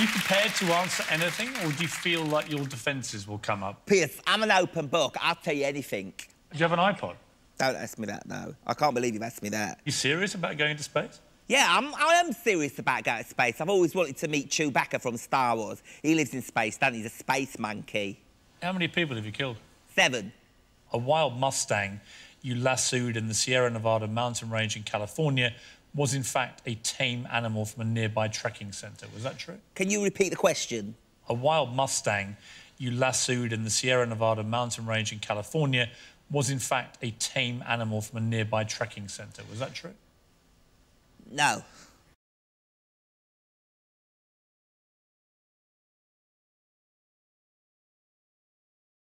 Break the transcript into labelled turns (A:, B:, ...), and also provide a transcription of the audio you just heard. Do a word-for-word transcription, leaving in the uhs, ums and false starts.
A: you prepared to answer anything, or do you feel like your defences will come up?
B: Piers, I'm an open book. I'll tell you anything.
A: Do you have an iPod?
B: Don't ask me that, no. I can't believe you've asked me that.
A: You serious about going to space?
B: Yeah, I'm, I am serious about going to space. I've always wanted to meet Chewbacca from Star Wars. He lives in space, doesn't he? He's a space monkey.
A: How many people have you killed?
B: Seven.
A: A wild Mustang you lassoed in the Sierra Nevada mountain range in California was in fact a tame animal from a nearby trekking centre. Was that true?
B: Can you repeat the question?
A: A wild Mustang you lassoed in the Sierra Nevada mountain range in California was in fact a tame animal from a nearby trekking centre. Was that true?
B: No.